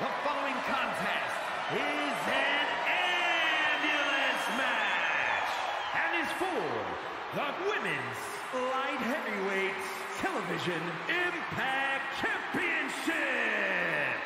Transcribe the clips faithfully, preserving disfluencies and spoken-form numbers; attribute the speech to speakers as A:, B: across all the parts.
A: The following contest is an ambulance match and is for the Women's Light Heavyweight Television Impact Championship.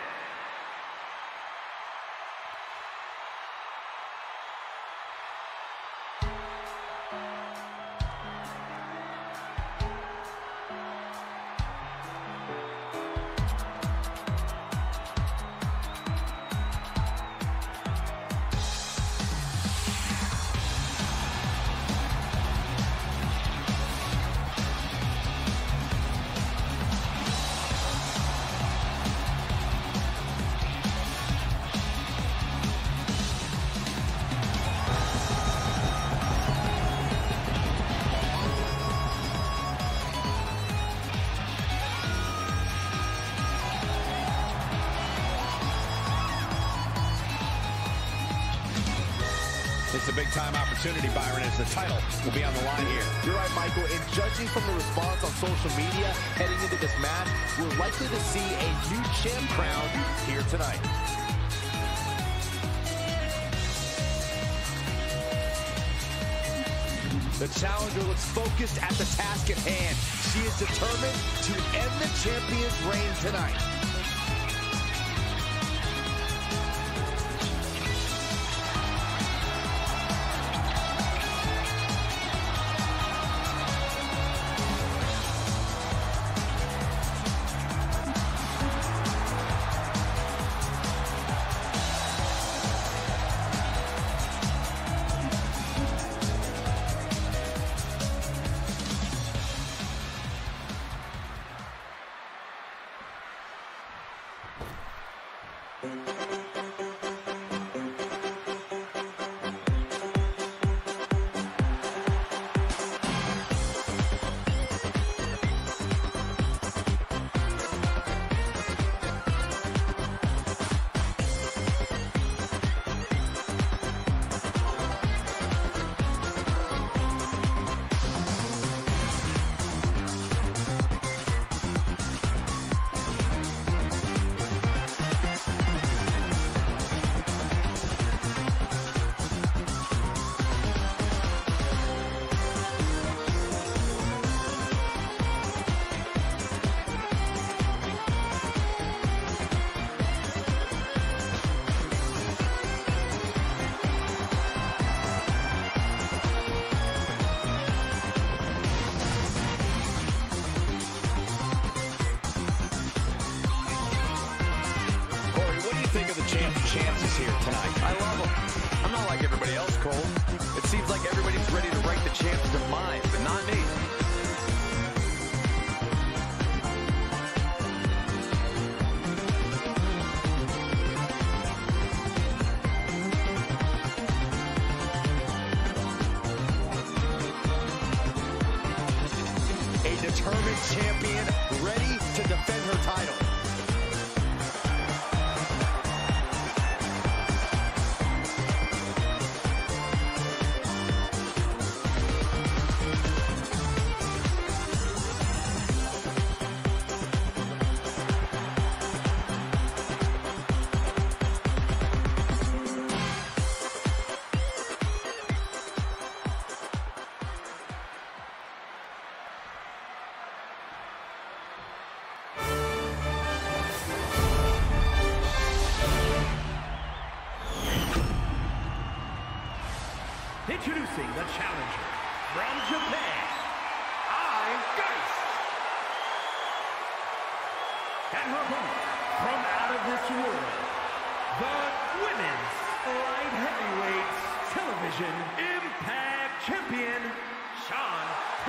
B: It's a big-time opportunity, Byron, as the title will be on the line here.
C: You're right, Michael. And judging from the response on social media heading into this match, we're likely to see a new champ crowned here tonight. The challenger looks focused at the task at hand. She is determined to end the champion's reign tonight.
B: Chances here tonight.
D: I love them. I'm not like everybody else, Cole. It seems like everybody's ready to write the champ's demise, but not me.
C: A determined champion ready to defend her title.
A: Introducing the challenger from Japan, Ai Geist. And her opponent from out of this world, the Women's Light Heavyweight Television Impact Champion, Sean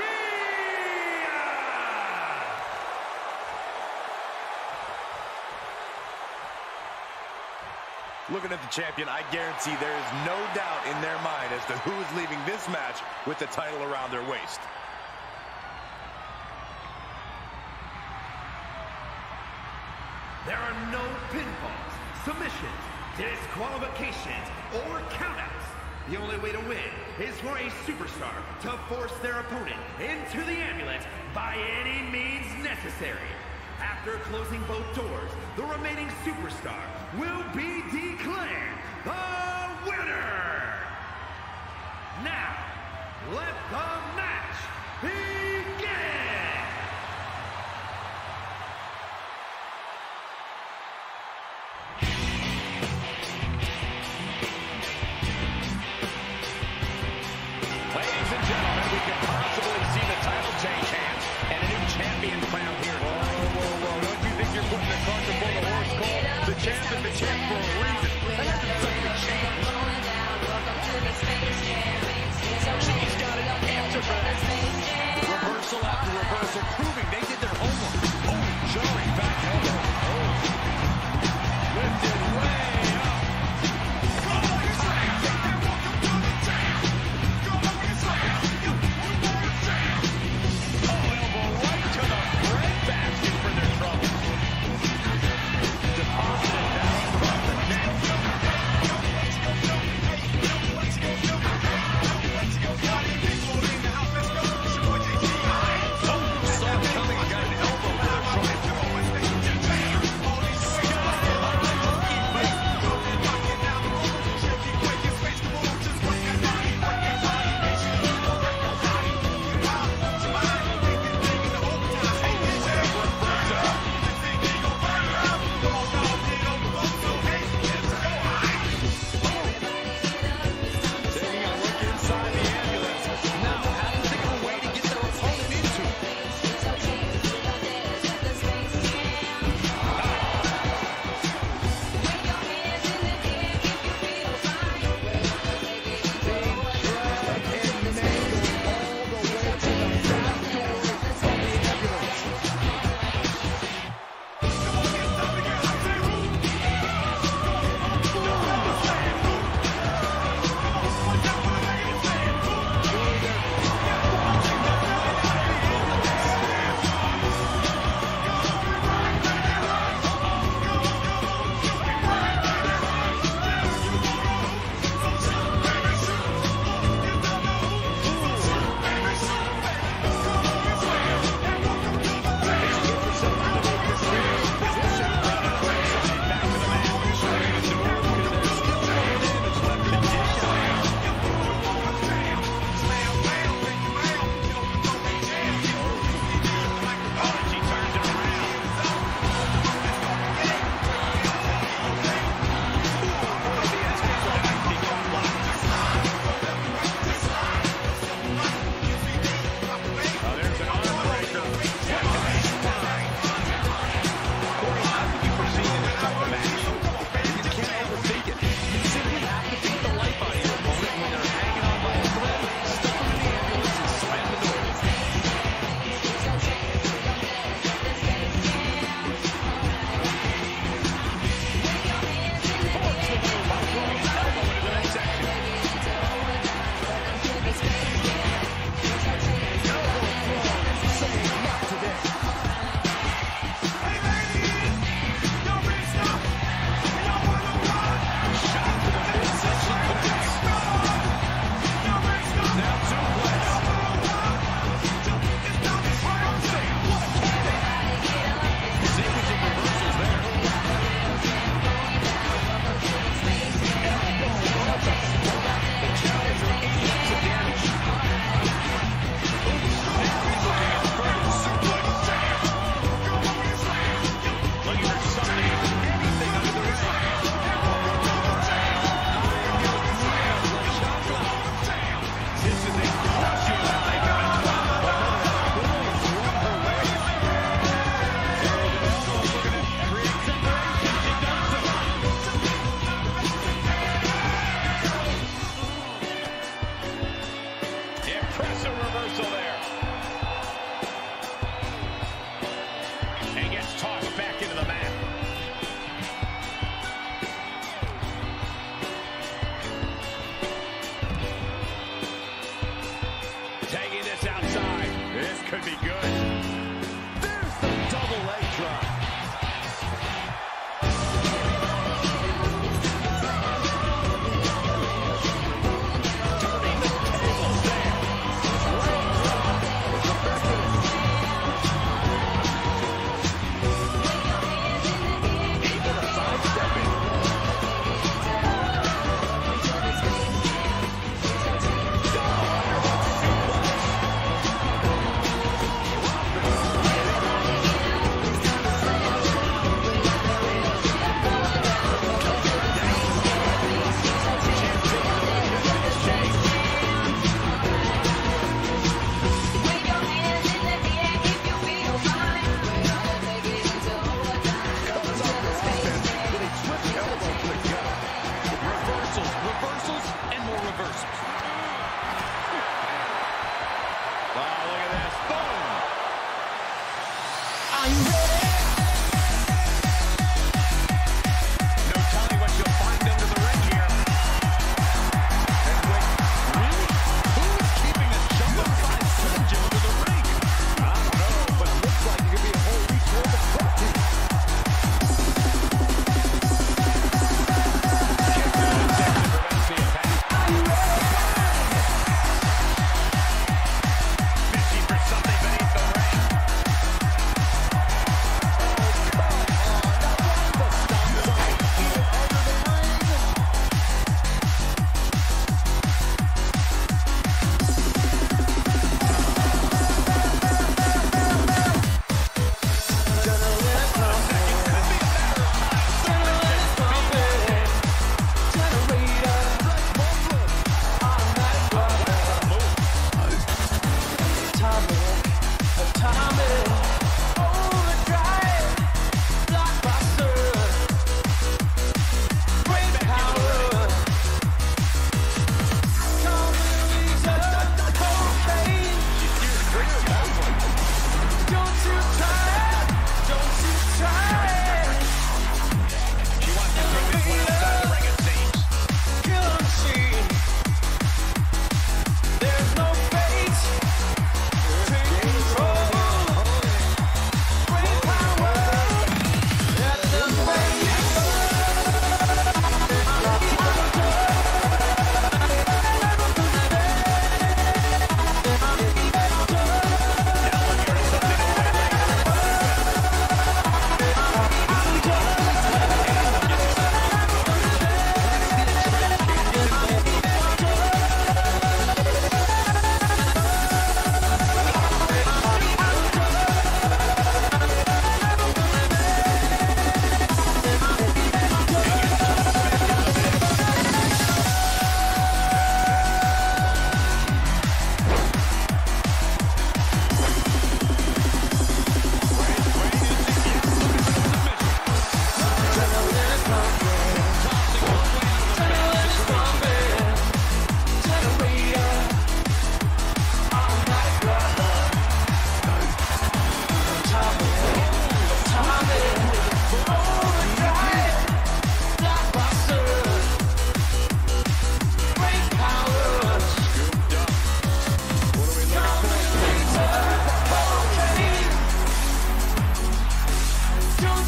B: Looking at the champion, I guarantee there is no doubt in their mind as to who is leaving this match with the title around their waist.
A: There are no pinfalls, submissions, disqualifications, or countouts. The only way to win is for a superstar to force their opponent into the ambulance by any means necessary. After closing both doors, the remaining superstar will be declared the winner. Now, let the match begin.
B: Ladies and gentlemen, we could possibly see the title change hands and a new champion crowned here. Whoa, whoa, whoa. Don't you think you're putting the cart before the horse, Cole? The champ is the champ for a reason. That hasn't suddenly changed. She's got an answer for that. Reversal after reversal, proving they did their homework. Oh, jarring back elbow. Oh. Lifted way up.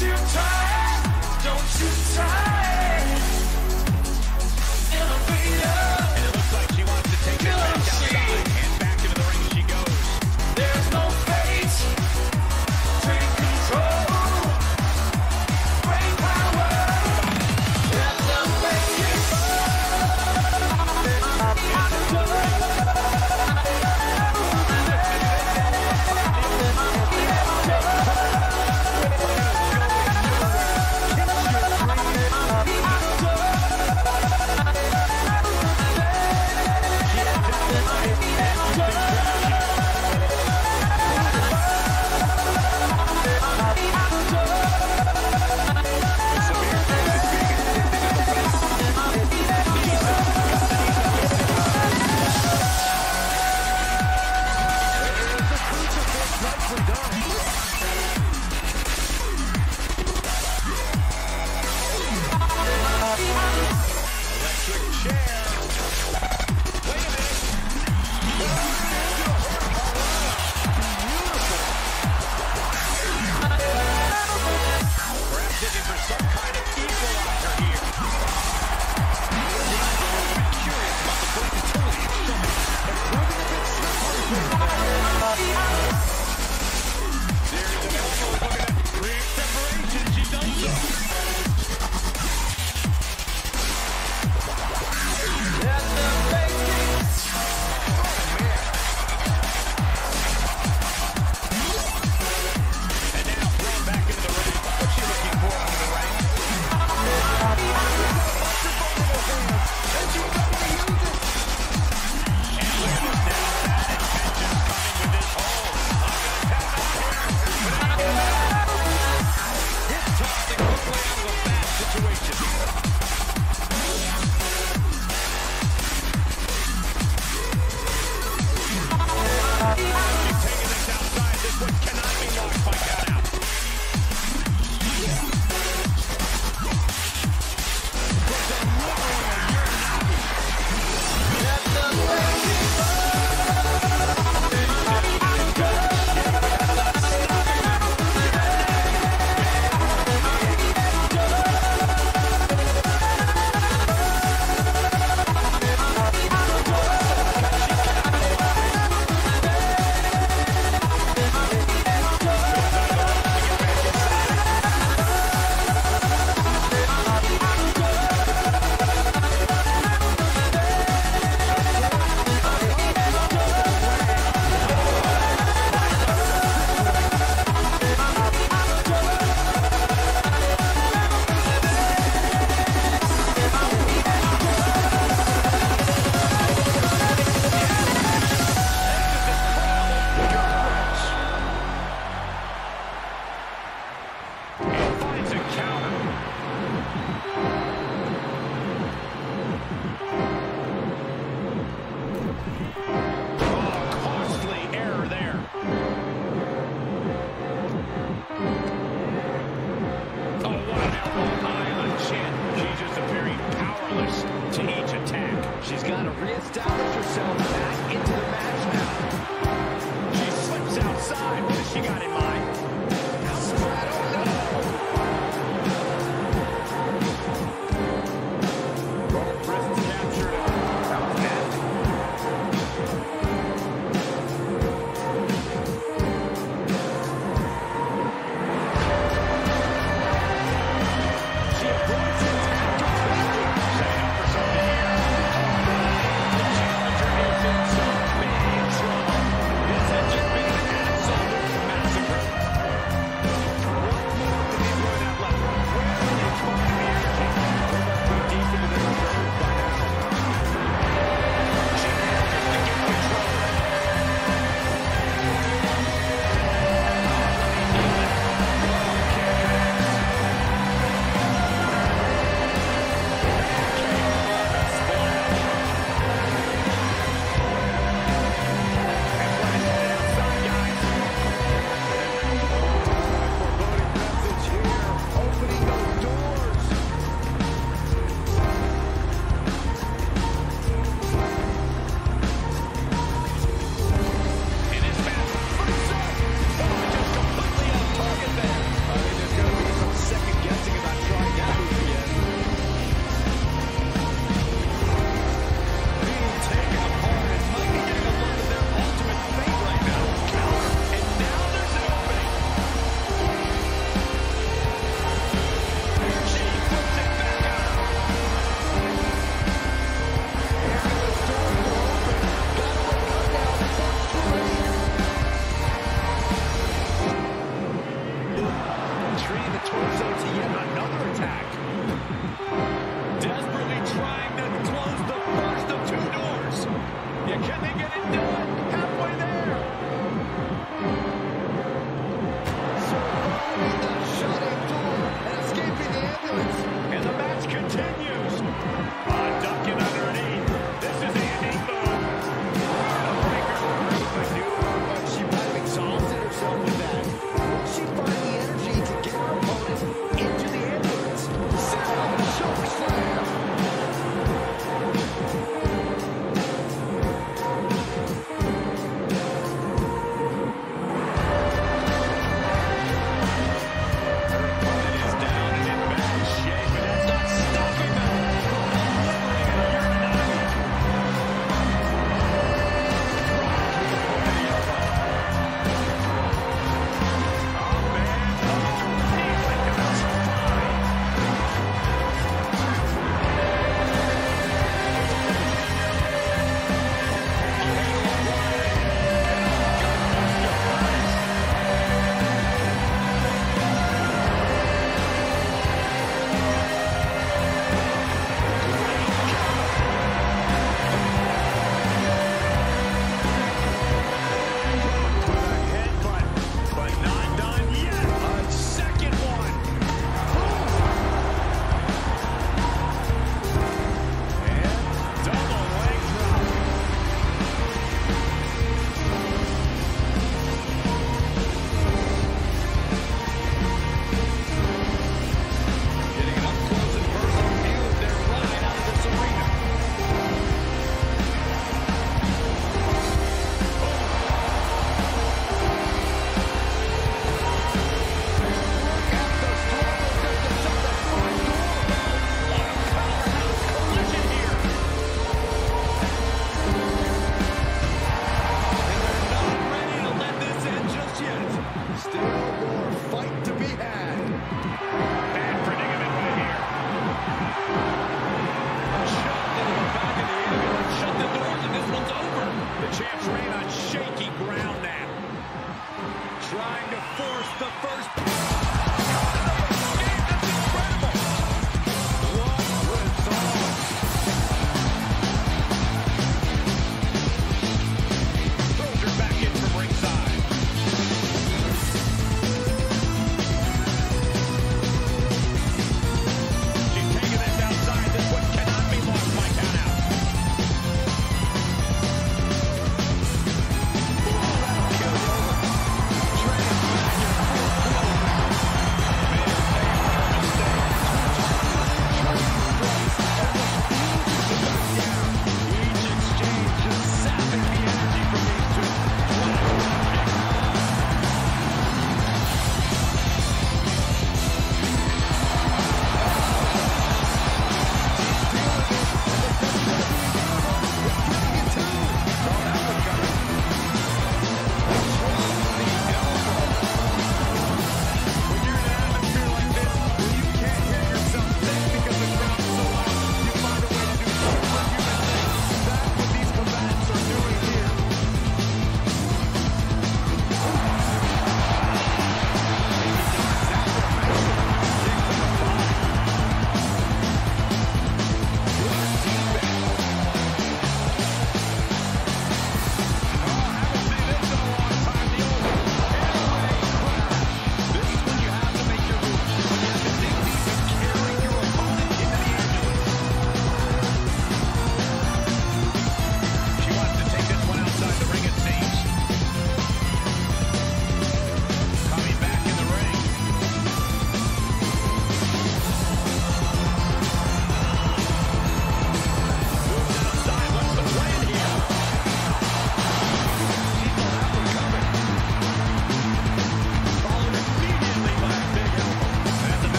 E: you try it, don't you try it. Elevator.
B: And it looks like she wants to take this back outside. And back into the ring she goes.
E: There's no fate. Take control. Great power. Let the faces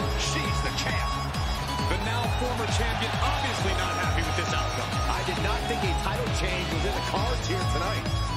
B: She's the champ. The now former champion obviously not happy with this outcome.
C: I did not think a title change was in the cards here tonight.